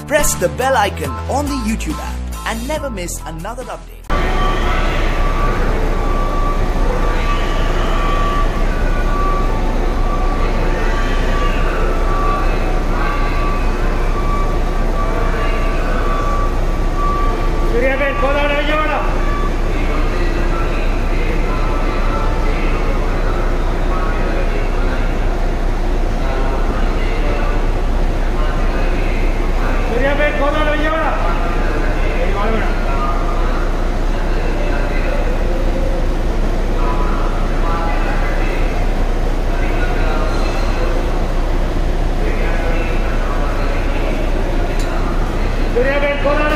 Press the bell icon on the YouTube app and never miss another update. Surya Ben,